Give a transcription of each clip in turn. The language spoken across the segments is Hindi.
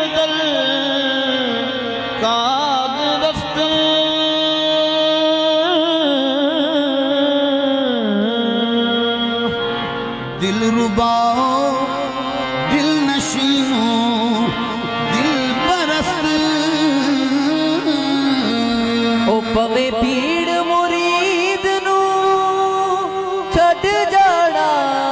गजल काग रस्ते दिल रुबाओ दिल नशीनो दिल परस्त ओ पवे पीड़ मुरीद नू छड़ जाना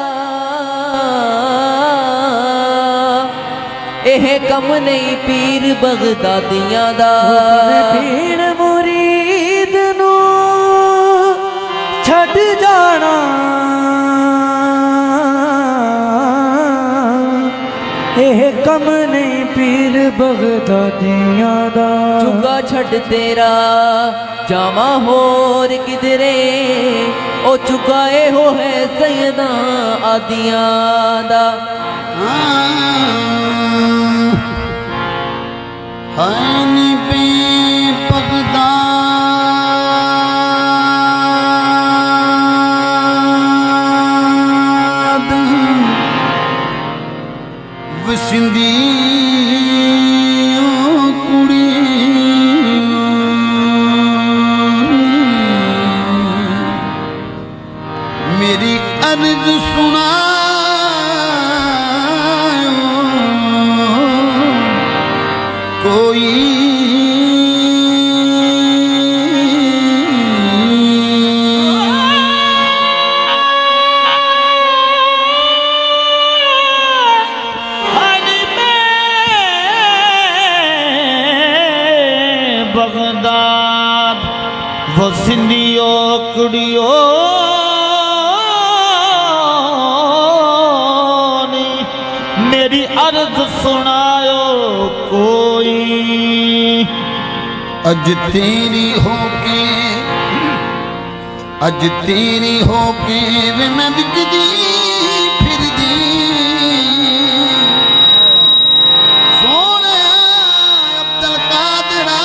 एह कम नहीं पीर बगदादियां दा पीड़ मुरीद नू छड़ जाना एह कम नहीं पीर बगदादियां दा चुगा छड़ तेरा जामा होर किधरे ओ चुकाए हो है सैयदा आदियां दा हानी पे पगदाद वसिंदी कुड़ी मेरी अर्ज सुना कोई बगदाद वो सिंधियो कुड़ियो ने मेरी अर्ज सुनायो कोई अज तेरी होके वे मैं बिकदी फिरदी सोने अब्दुल कादरा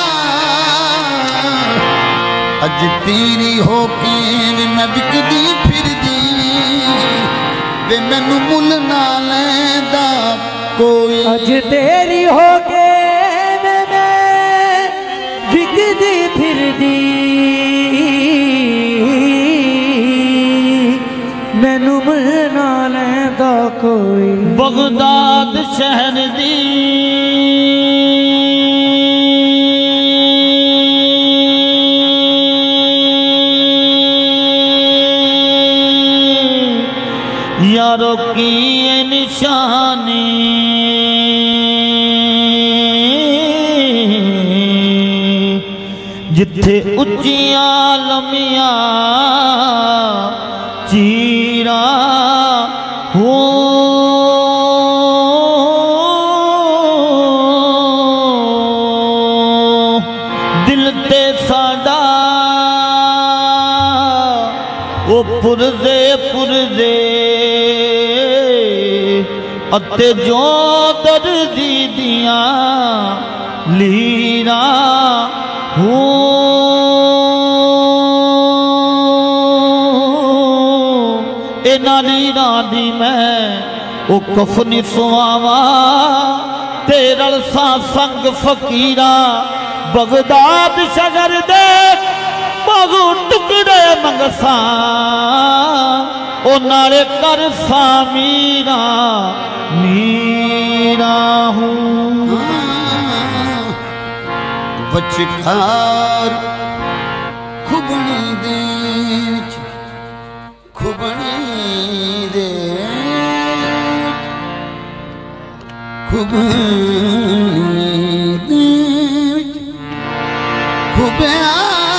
अज तेरी होके वे मैं बिकदी फिरदी वे मैनू मुल ना लैंदा कोई अज तेरी होके विकदी फिरदी मैनू मिलना लैंदा कोई बगदाद शहर दी यारों की निशानी जिथे उच्चिया लमिया चीरा हो दिल ते साडा वो पुरजे अते जो दर्दी दिया लीरा हो लीरा दी मैं ओ कफनी सुआवा तेरल सा संग फकीरा बगदाद शगर दे बहु टुकड़े मंगसा ओ नाले कर सा मीरा मीरा हूँ बचखार खुबनी दे खुबनी दे खुबनी दे खुबिया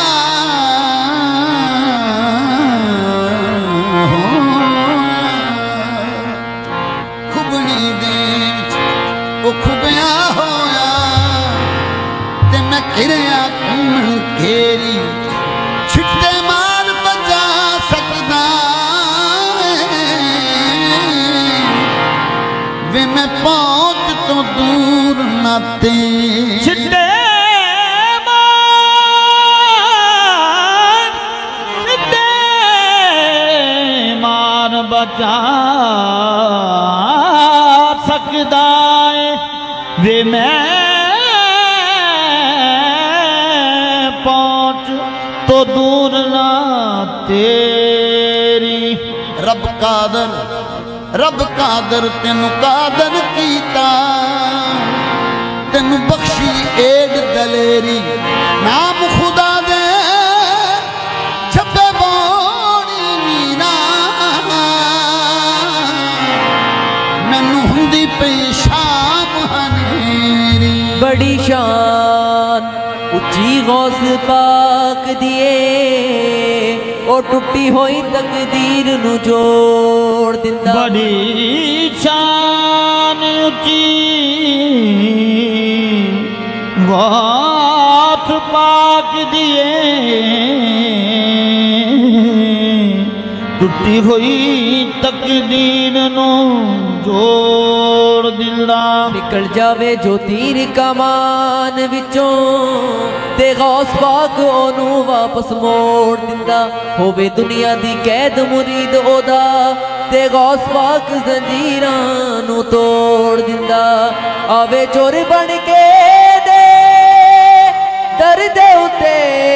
खुबनी दे वो खुबिया होया ते मैं घिरिया घूमन घेरी छिट्टे मार बजा सकदा वे मैं पहुंच तो दूर नाते छिट्टे बचा सकदा है वे मैं पहुंच तो दूर ना तेरी। रब कादर तेन कादर कीता, तेन बख्शी एड दलेरी। नाम खुदा दे छपे बोनी मीना, मैनू हुंदी पई शाम हनेरी। बड़ी शान उच्ची गौस पाक दिए, ओ टुटी होई तकदीर नू जोड़ दिंदा। बड़ी शान उच्ची गौस पाक दिए, टुटी हुई तकदीर नू जोड़ दिंदा। निकल जावे जो तीर कमान विचों, ते गौस पाक ओनू वापस मोड़ दिंदा। होवे दुनिया दी कैद मुरीद ओदा, ते गौस पाक जंजीरां नू तोड़ दिंदा। आवे चोर बन के दे दर दे उते,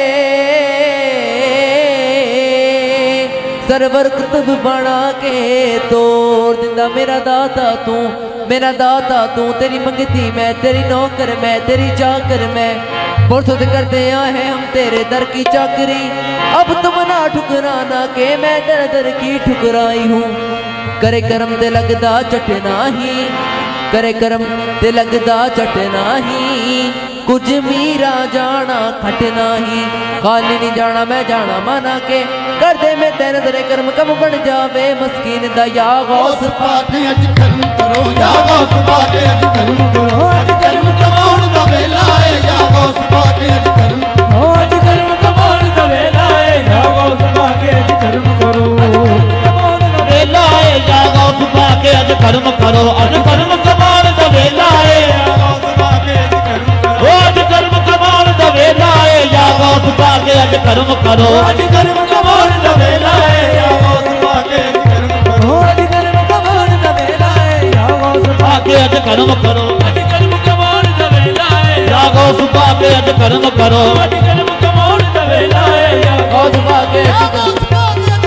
सरवर कुतुब बना के तोड़ दिंदा। मेरा दाता तू तेरी मंगती मैं, तेरी नौकर मैं, तेरी चाकर मैं। पुरसत करते आए हम तेरे दर की चाकरी, अब तुम ना ठुकराना के मैं दर दर की ठुकराई हूँ। करे करम ते लगदा चटना ही, करे करम ते लगदा चटना ही। कुछ मीरा जाना खटना ही, खाली नहीं जाना मैं जाना माना के। कर दे मैं तेरे तेरे कर्म कब बन जावे मस्कीन दा। या गौस पाक अज कर्म करो, या गौस पाक अज कर्म करो। अज कर्म कमाउण दा वेला है, या गौस पाक अज कर्म करो। अज कर्म कमाउण दा वेला है, या गौस पाक अज कर्म करो। वेला है, या गौस पाक अज कर्म करो। अज कर्म कमाउण दा वेला है, या गौस पाक अज कर्म करो। अज कर्म कमाउण दा वेला है, या गौस पाक अज कर्म करो। अज कर्म कमाउण दा वेला है, या गौस पाक अज कर्म करो। अज कर्म कमाउण दा वेला है, या गौस पाक अज कर्म करो। अज कर्म कमाउण दा वेला है, या गौस पाक अज कर्म करो। अज कर्म कमाउण दा वेला है, या गौस पाक अज कर्म करो।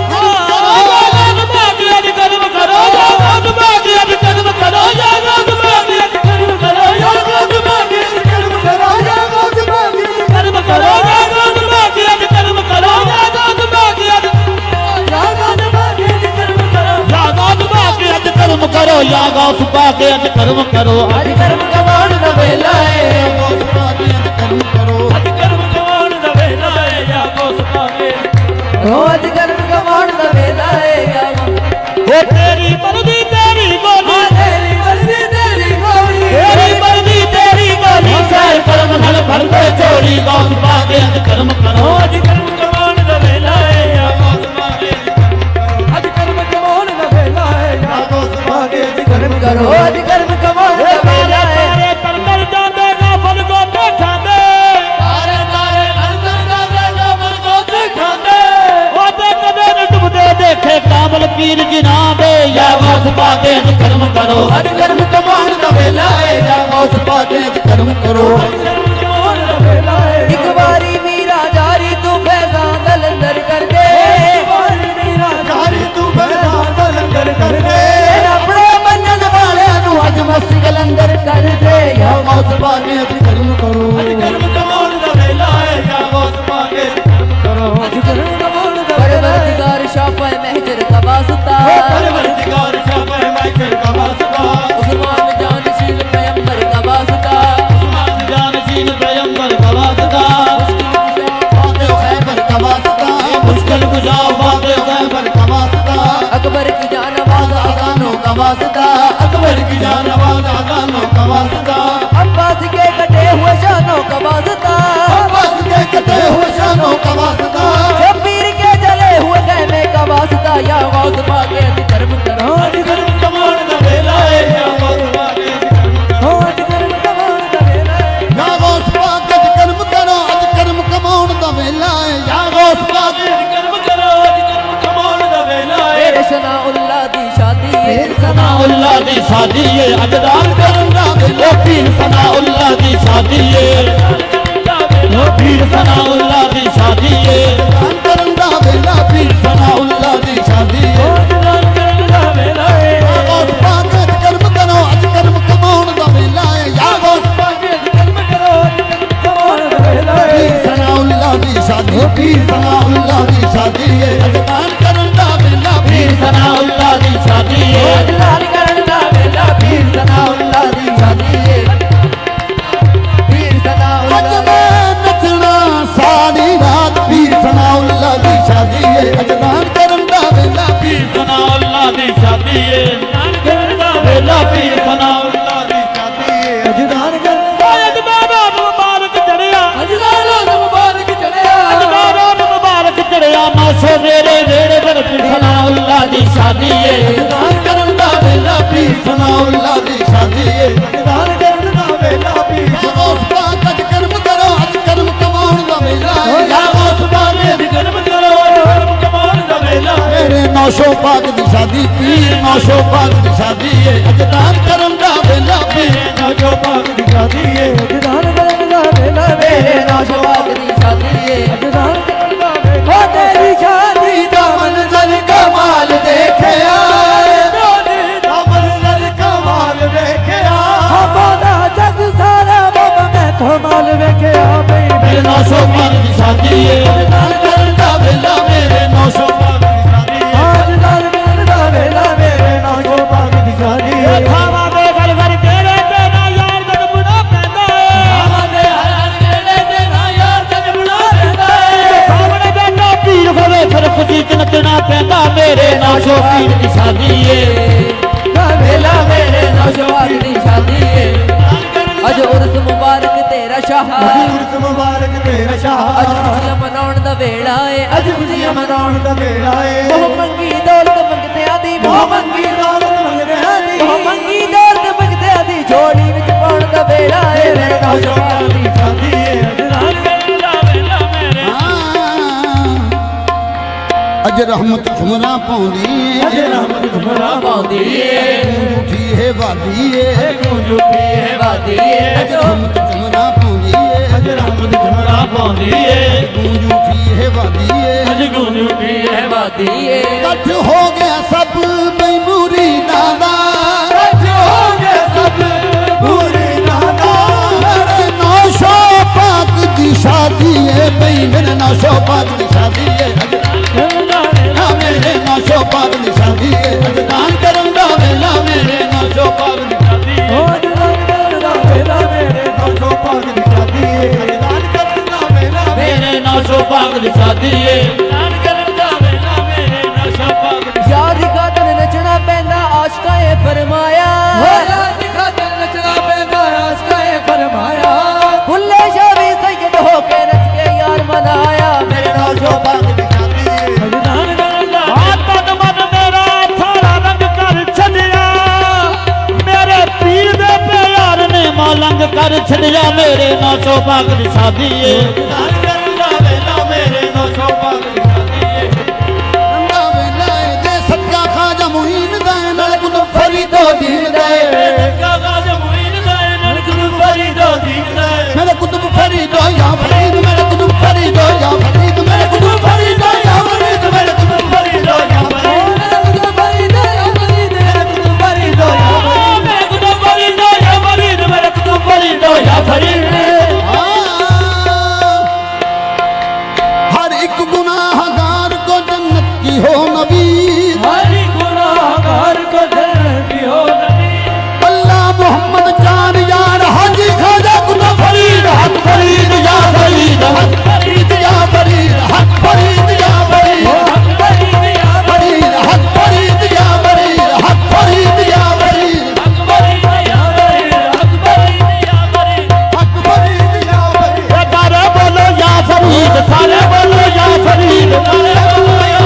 करो या गौस पाक अज कर्म करो। अज कर्म कमाउण दा वेला है, गौस पाक अज कर्म करो। अज कर्म कमाउण दा वेला है, या गौस पाक अज कर्म कमाउण दा वेला है, या वो तेरी मर्जी तेरी गोली, तेरी मर्जी तेरी गोली, तेरी मर्जी तेरी गोली। सैर कर्म नल भर दे चोरी, गौस पाक अज कर्म करो। अज कर्म कमाउण दा वेला है, या गौस पाक अज कर्म कमाउण दा वेला है, या गौस पाक अज कर्म करो। अज कर्म कमाउण दा वेला है, कर जाते गाफल को खाते, तारे तारे अंदर जाते गाफल को खाते। ओते कदे न डूबते देखे कामल पीर जिनाबे, या गौस पाक अज कर्म करो। अज कर्म कमाउण दा वेला है, या गौस पाक अज कर्म करो। एक बारी मीरा जारी तू फैज़ां दा लंगर कर दे, जारी तू फैज़ां दा लंगर कर दे। अपने मनन वालियां नू अज मस्त कलंदर कर दे, या गौस पाक अज कर्म करो। कर्म कमाउण दा वेला है, या गौस पाक अज कर्म करो। अज कर्म कमाउण दा परवरदिगार शाफ़े महजर का वास्ता, परवरदिगार शाफ़े महजर का वास्ता। उस्मान जानशीन पैगंबर का वास्ता, उस्मान जानशीन पैगंबर का वास्ता। खैबर का वास्ता, मुश्किल कुशा खैबर का वास्ता। अकबर की जानवाज़ अज़ानों का वास्ता, अकबर की जानवाज़ अज़ानों का वास्ता। अब्बास के कटे हुए शानों का वास्ता, अब्बास के कटे हुए शानों का वास्ता। शब्बीर के जले हुए कहने का वास्ता, या गौस पाक अज कर्म करो। अज कर्म कमाउण दा वेला है, या गौस पाक अज कर्म करो। अज कर्म कमाउण दा वेला है, या गौस पाक अज कर्म करो। अज कर्म कमाउण दा वेला है, या गौस पाक अज कर्म करो। अज कर्म कमाउण दा वेला है। मेरे सनाउल्लाह दी शादी है, सनाउल्लाह दी शादी है। अजदार करना वेला, पीर सना शादी है पीर सनाउल्लाह दी शादी है करन दा वेला पीर सनाउल्लाह दी शादी है गौस पाक अज कर्म करो अज कर्म कमाउण दा वेला है या गौस पाक अज कर्म करो अज कर्म कमाउण दा वेला है पीर सनाउल्लाह दी शादी पीर सनाउल्लाह दी शादी है अजदान करन दा वेला पीर सनाउल्लाह दी शादी है अजदान करन दा वेला पीर सनाउल्लाह दी शादी है पीर सनाउल्लाह अज मैं नचना सारी रात पीर सनाउल्लाह दी शादी है अजदान करन दा वेला पीर सनाउल्लाह दी शादी है वेला पीर सनाउल्लाह दी शादी है अजदान करन अजदान मुबारक चढ़िया अजदान मुबारक चढ़िया अजदान मुबारक चढ़िया नौशो मेरे वेड़े पर पीर सनाउल्लाह दी शादी है अजदान करन दा वेला पीर सनाउल्लाह दी शादी है अजदान करन दा वेला पीर गौस पाक अज कर्म करो अज कर्म कमाउण दा वेला है या गौस पाक अज कर्म करो अज कर्म कमाउण दा वेला है मेरे नौशो पाक दी शादी पीर नौशो पाक दी शादी है अजदान करन दा वेला पीर नौशो पाक दी शादी है अजदान करन दा वेला मेरे नौशो पाक दी शादी है अजदान करन दा वेला ओ तेरी शादी दा मंजर कमाल देखया मेरे नौशो पाक दी शादी है अजदान करन दा वेला मेरे नौशो पाक दी शादी है अजदान करन दा वेला मेरे नौशो पाक दी शादी है खावा दे गल कर तेरे ते ना यार जग बुना पैंदा है खावा दे हरान केड़े ते ना यार जग बुना पैंदा है सामने बैठा पीर होवे फिर खुशी च नचना पैंदा मेरे नौशो पीर दी शादी है वेला मेरे नौशो पाक दी शादी है अज उर्स मुबारक तेरा शाह उर्स मुबारक तेरा शाह अज खुशियां मनाउण दा वेला है अज खुशियां मनाउण दा वेला है मोह मंगी दौलत मंगते आदी मोह मंगी दौलत मंगदे आदी मोह मंगी दौलत मंगते आदी झोली विच पाउण दा वेला है मेरे नौशो पाक दी शादी है अजदान करन दा वेला मेरे अज रहमत झुमरा पाउंदी अज रहमत झुमरा पाउंदी है उठी है वादी है गूंज उठी है वादी है अज रहमत झुमरा पाउंदी है अज रहमत झुमरा पाउंदी है गूंज उठी है वादी है अज गूंज उठी है वादी है कठ हो गया सब मैमूरी दादा कठ हो गया सब पूरी दादा मेरे नौशो पाक दी शादी है भाई मेरे नौशो पाक दी शादी है मेरे नौशो पाक दी शादी है अजदान करन दा वेला मेरे नौशो पाक दी शादी है अजदान करन दा वेला मेरे नौशो पाक दी शादी है अजदान करन दा वेला मेरे नौशो पाक दी शादी है अजदान करन दा वेला मेरे नौशो पाक दी यार दी खातर नचना पैंदा आशिका ए फरमाया यार दी खातर नचना पैंदा आशिका ए फरमाया भुल्ले शादी सैयद होके नच के यार मनाया मेरे नौशो पाक दी शादी है अजदान करन दा तन मन मेरा थारा रंग कर छड़िया मेरे पीर दे प्यार ने मालंग कर छड़िया मेरे नौशो पाक दी शादी है अजदान करन दा वेला मेरे नौशो पाक दी शादी है नंदा वेला दे सदका खाजा मुहीन दा नाल कुतुब फरीदो दीन दा सदका खाजा मुहीन दा नाल कुतुब फरीदो दीन दा मेरे कुतुब फरीदो या फरीद मेरे कुतुब फरीदो या फरीद मेरे कुतुब फरीदो या फरीद मेरे कुतुब फरीदो या फरीद मेरे कुतुब फरीदो या फरीद मेरे कुतुब फरीदो या फरीद मेरे कुतुब फरीदो या फरीद मेरे कुतुब फरीदो या फरीद हर एक गुनाहगार को जन्नत की हो नबी हर गुनाहगार को जन्नत की हो नबी अल्लाह मोहम्मद चार यार हाजी खाजा कुतुब फरीद हक फरीद या फरीद हक फरीद या फरीद हक फरीद या फरीद हक फरीद या फरीद हक फरीद या फरीद हक फरीद या फरीद हक फरीद या फरीद हक फरीद या फरीद हक फरीद या फरीद सारे बोलो या फरीद सारे बोलो या फरीद सारे बोलो या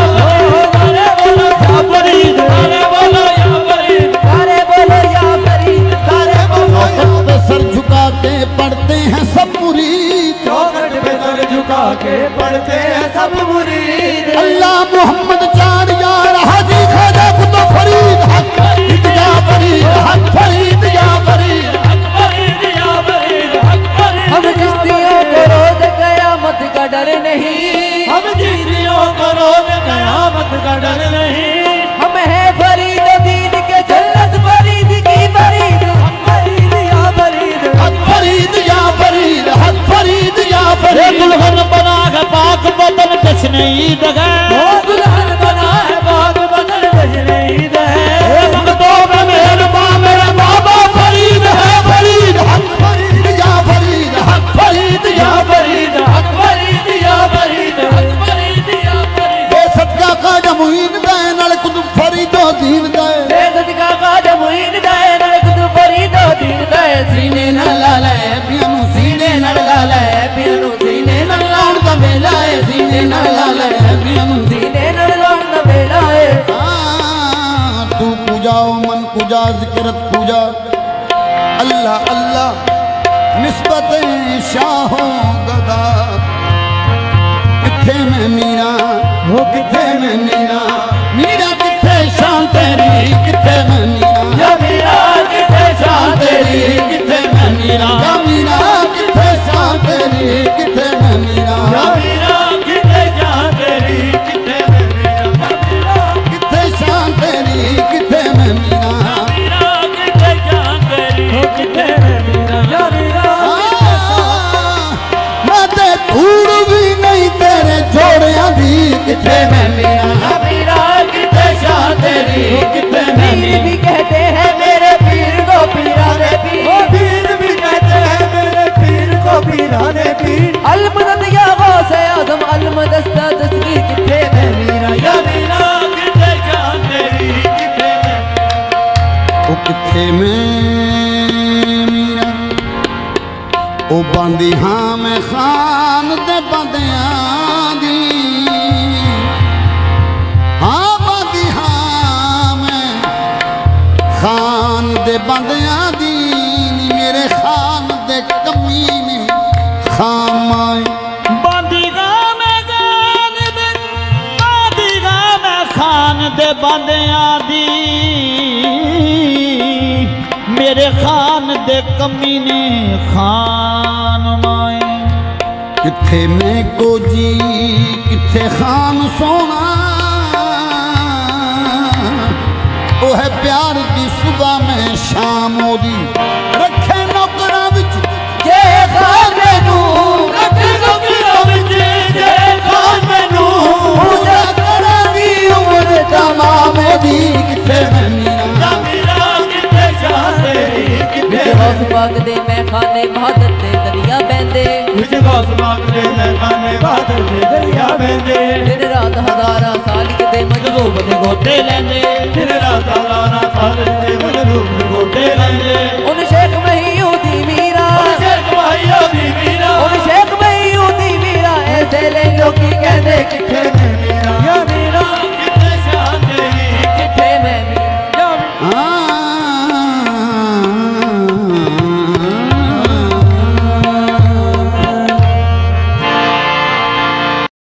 फरीद सारे बोलो या फरीद सारे बोलो या फरीद सारे बोलो पे सर झुका के पढ़ते हैं सब मुरीद चौखट पे सर झुका के पढ़ते हैं सब मुरीद। अल्लाह मोहम्मद चार यार हाजी खाजा कुतुब फरीद हक फरीद या फरीद हक फरीद या फरीद हक फरीद या फरीद हक फरीद निस्बत शाहों गदा किथे में मीरा वो किथे में मीरा मीरा किथे शान तेरी किथे में मीरा या मीरा किथे शान तेरी किथे में मीरा या मीरा किथे शान तेरी किथे में मीरा या मीरा किथे शान तेरी किथे में मीरा किथे शान तेरी किथे में मीरा मीरा किथे शान तेरी किथे में मीरा या मीरा मैं ते धूड़ भी नहीं तेरे जोड़ियां दी किथे में मीरा या मीरा किथे शान तेरी किथे में पीर मीरा भी कहते हैं मेरे पीर को पीराने वो पीर पीर भी कहते हैं मेरे पीर को पीराने पीर अलमदद या गौस आजम अलमदस्ता दस्तगीर किथे में मीरा या मीरा किथे शान तेरी किथे में ओ किथे में मीरा ओ बांदी हाँ मैं खान दे बंदियां दी हाँ बांदी हाँ मैं खान दे बंदियां दी नी मेरे खान दे कमीने खामाए बांदीगा मैं गान दे बांदीगा मैं खान दे बंदियां दी मेरे खान दे कमीने खान माए किथे में को जी किथे खान सोना ओ है प्यार दी सुबह में शाम ओदी रखे नौकरां विच जे खान मैनू रखे नौकरां विच जे खान मैनू पूजा करा दी उम्र तमाम ओदी किथे में मीरा या मीरा किथे शान तेरी किथे गौस पाक दे मैं खाने बहादुर दे दरिया बहंदे विच गौस पाक दे खाने बादल दे दरिया बहंदे दिन रात हजारा सालिक दे मजरूब दे गोते लेंदे दिन रात लाना साल दे मजरूब दे गोते लेंदे उन शेख